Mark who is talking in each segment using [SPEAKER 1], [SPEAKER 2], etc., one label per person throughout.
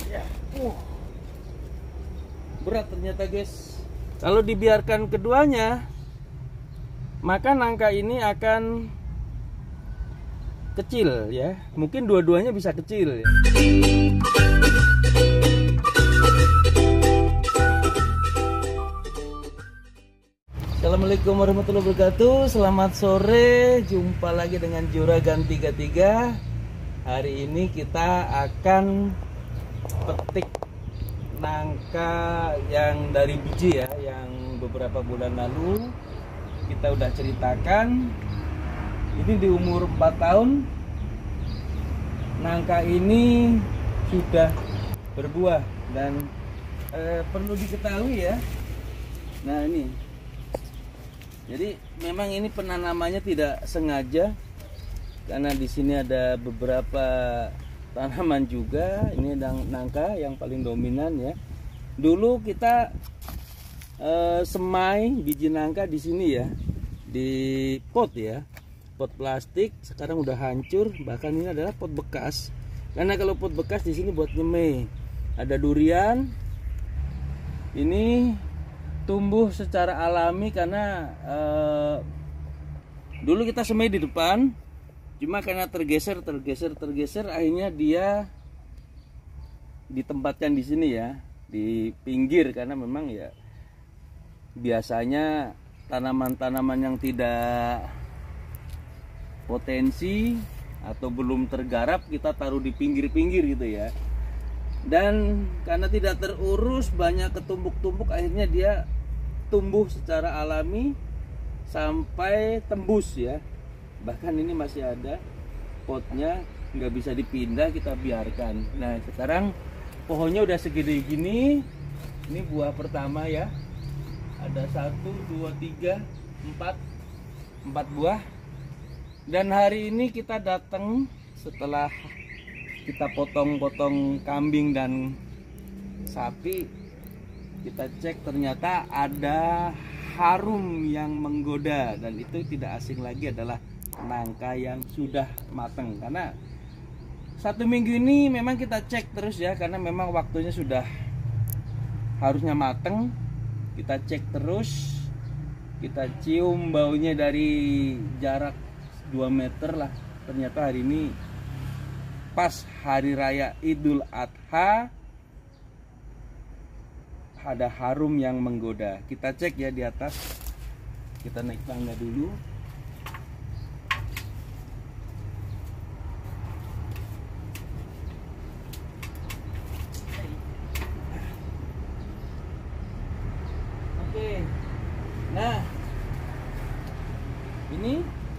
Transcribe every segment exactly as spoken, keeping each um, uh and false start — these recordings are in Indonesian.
[SPEAKER 1] Ya, uh, berat ternyata guys. Kalau dibiarkan keduanya, maka nangka ini akan kecil ya. Mungkin dua-duanya bisa kecil ya. Assalamualaikum warahmatullahi wabarakatuh. Selamat sore, jumpa lagi dengan Juragan tiga puluh tiga. Hari ini kita akan petik nangka yang dari biji ya, yang beberapa bulan lalu kita udah ceritakan. Ini di umur empat tahun nangka ini sudah berbuah dan eh, perlu diketahui ya. Nah ini, jadi memang ini penanamannya tidak sengaja karena di sini ada beberapa tanaman juga. Ini nangka yang paling dominan ya. Dulu kita eh, semai biji nangka di sini ya, di pot ya, pot plastik. Sekarang udah hancur. Bahkan ini adalah pot bekas. Karena kalau pot bekas di sini buat nyemai. Ada durian. Ini tumbuh secara alami karena eh, dulu kita semai di depan, cuma karena tergeser tergeser tergeser akhirnya dia ditempatkan di sini ya, di pinggir, karena memang ya biasanya tanaman-tanaman yang tidak potensi atau belum tergarap kita taruh di pinggir-pinggir gitu ya. Dan karena tidak terurus, banyak ketumbuk-tumbuk, akhirnya dia tumbuh secara alami sampai tembus ya. Bahkan ini masih ada potnya, nggak bisa dipindah, kita biarkan. Nah sekarang pohonnya udah segede gini. Ini buah pertama ya, ada satu dua tiga empat empat buah. Dan hari ini kita datang setelah kita potong-potong kambing dan sapi. Kita cek, ternyata ada harum yang menggoda, dan itu tidak asing lagi adalah nangka yang sudah matang. Karena satu minggu ini memang kita cek terus ya, karena memang waktunya sudah harusnya matang. Kita cek terus, kita cium baunya dari jarak dua meter lah. Ternyata hari ini pas hari raya Idul Adha ada harum yang menggoda. Kita cek ya di atas. Kita naik tangga dulu. Oke. Nah, ini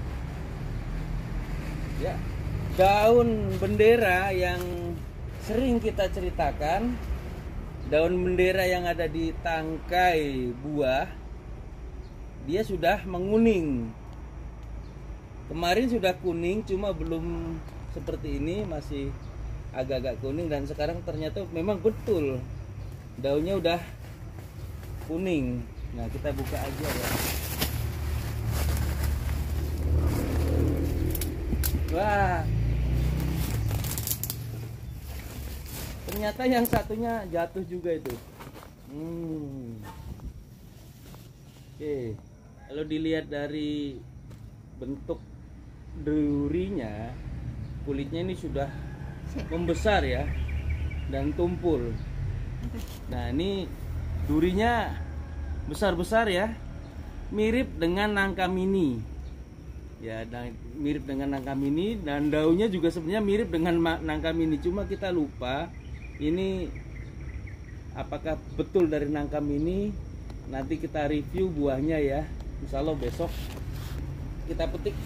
[SPEAKER 1] ya daun bendera yang sering kita ceritakan. Daun bendera yang ada di tangkai buah, dia sudah menguning. Kemarin sudah kuning, cuma belum seperti ini, masih agak-agak kuning. Dan sekarang ternyata memang betul daunnya udah kuning. Nah kita buka aja ya. Wah, ternyata yang satunya jatuh juga itu. Hmm. Oke, kalau dilihat dari bentuk durinya, kulitnya ini sudah membesar ya, dan tumpul. Nah ini durinya besar-besar ya, mirip dengan nangka mini. Ya, dan mirip dengan nangka mini, dan daunnya juga sebenarnya mirip dengan nangka mini, cuma kita lupa ini apakah betul dari nangka mini. Nanti kita review buahnya ya, insya Allah besok kita petik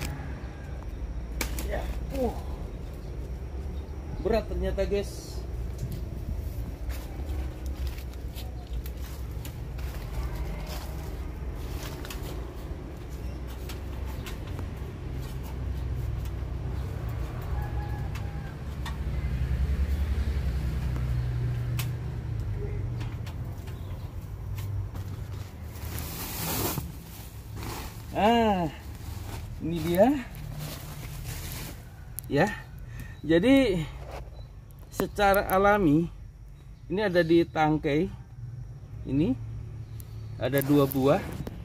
[SPEAKER 1] ya. uh, berat ternyata guys. Ah, ini dia ya. Jadi secara alami ini ada di tangkai ini ada dua buah,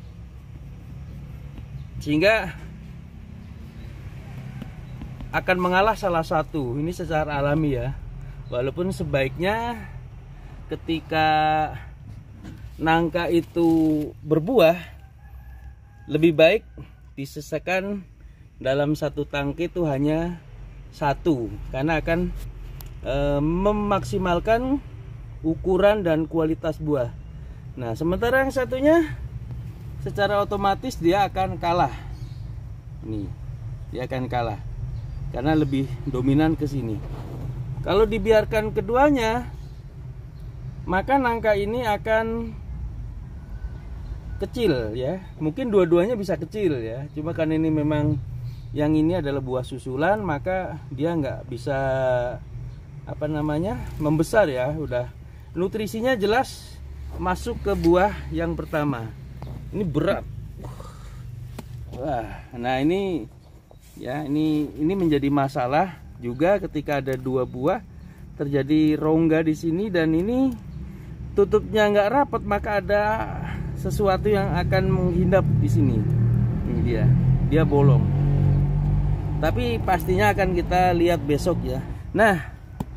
[SPEAKER 1] sehingga akan mengalah salah satu. Ini secara alami ya. Walaupun sebaiknya ketika nangka itu berbuah, lebih baik diselesaikan dalam satu tangkai itu hanya satu, karena akan e, memaksimalkan ukuran dan kualitas buah. Nah, sementara yang satunya secara otomatis dia akan kalah. Nih, dia akan kalah karena lebih dominan ke sini. Kalau dibiarkan keduanya, maka nangka ini akan kecil ya. Mungkin dua-duanya bisa kecil ya. Cuma kan ini memang yang ini adalah buah susulan, maka dia nggak bisa apa namanya membesar ya. Udah nutrisinya jelas masuk ke buah yang pertama. Ini berat. Wah, nah ini ya ini ini menjadi masalah juga ketika ada dua buah terjadi rongga di sini dan ini tutupnya nggak rapat, maka ada sesuatu yang akan menghindap di sini. Ini dia, dia bolong. Tapi pastinya akan kita lihat besok ya. Nah,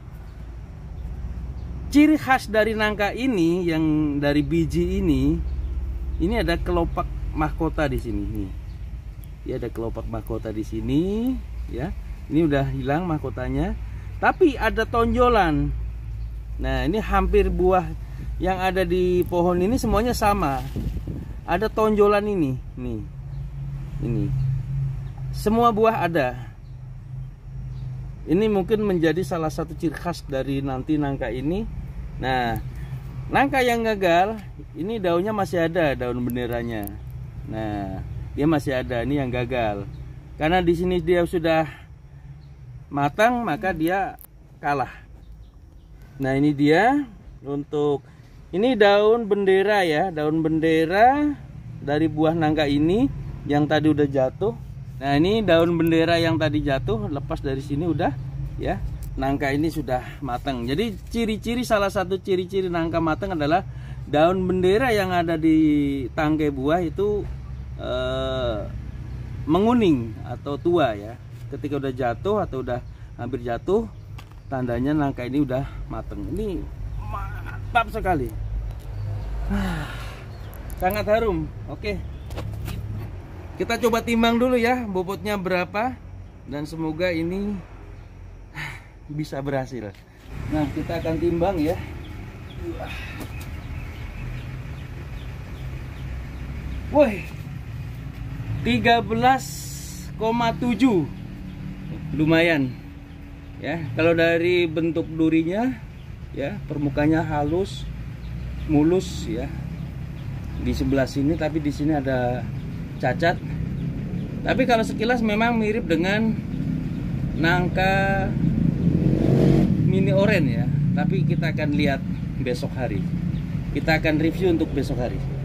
[SPEAKER 1] ciri khas dari nangka ini yang dari biji ini, ini ada kelopak mahkota di sini. Nih, ya ada kelopak mahkota di sini, ya. Ini udah hilang mahkotanya, tapi ada tonjolan. Nah, ini hampir buah yang ada di pohon ini semuanya sama. Ada tonjolan ini, nih, ini. Semua buah ada. Ini mungkin menjadi salah satu ciri khas dari nanti nangka ini. Nah, nangka yang gagal, ini daunnya masih ada, daun benderanya. Nah, dia masih ada, ini yang gagal. Karena di sini dia sudah matang, maka dia kalah. Nah, ini dia untuk ini daun bendera ya, daun bendera dari buah nangka ini yang tadi udah jatuh. Nah, ini daun bendera yang tadi jatuh, lepas dari sini udah ya. Nangka ini sudah matang. Jadi ciri-ciri, salah satu ciri-ciri nangka matang adalah daun bendera yang ada di tangkai buah itu eh, menguning atau tua ya. Ketika udah jatuh atau udah hampir jatuh, tandanya nangka ini udah matang. Ini mantap sekali. Sangat harum. Oke. Kita coba timbang dulu ya, bobotnya berapa, dan semoga ini bisa berhasil. Nah, kita akan timbang ya. Woi, tiga belas koma tujuh, lumayan ya. Kalau dari bentuk durinya ya, permukaannya halus, mulus ya. Di sebelah sini, tapi di sini ada cacat. Tapi kalau sekilas memang mirip dengan nangka mini oren ya. Tapi kita akan lihat besok hari. Kita akan review untuk besok hari.